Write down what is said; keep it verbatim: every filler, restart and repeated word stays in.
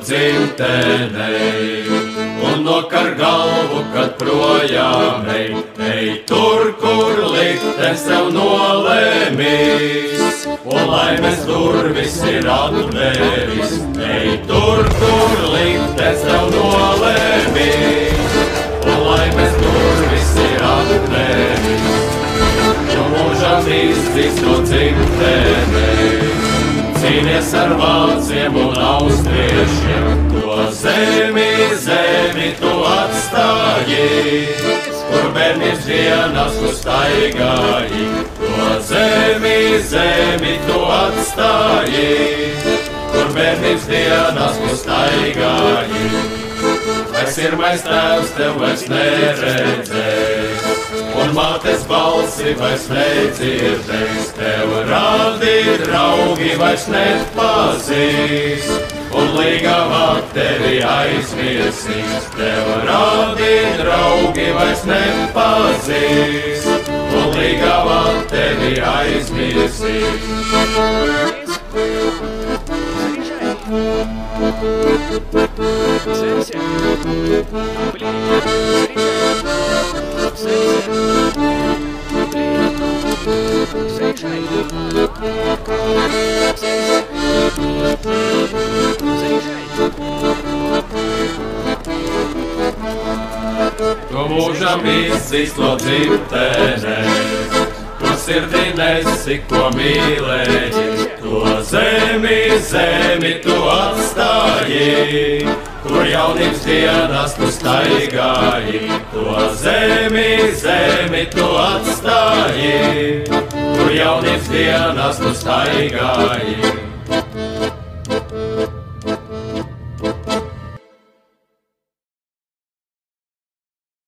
dzimtenei. Un nokar galvu, kad projām ej, ej tur, kur liktenis tev nolēmis. Un laimes durvis ir atvēris, ej tur, kur liktenis tev nolēmis. Un laimes durvis ir atvēris, jo mūžam izdzis no dzimtenei. Cīnies ar vāciem un austriešiem, to zemi, zemi tu atstāji, kur bērnības dienas tu staigāji. To zemi, zemi tu atstāji, kur bērnības dienas tu staigāji. Vairs pirmais tēvs tev vairs neredzēs, un mātes balsi vairs nedzirdēs. Tev rādi draugi vairs nepazīs, un līgavā tevi aizmirsīs. Tev rādi draugi vairs nepazīs, un līgavā tevi aizmirsīs. Сенсия. Блин, заряжай. Заряжай. Tu mūžam izdzis no dzimtenes, tu sirdī nesi, ko mīlēji. To zemi, zemi tu atstāji, kur jaunības dienas tu staigāji. To zemi, zemi tu atstāji, kur jaunības dienas tu staigāji.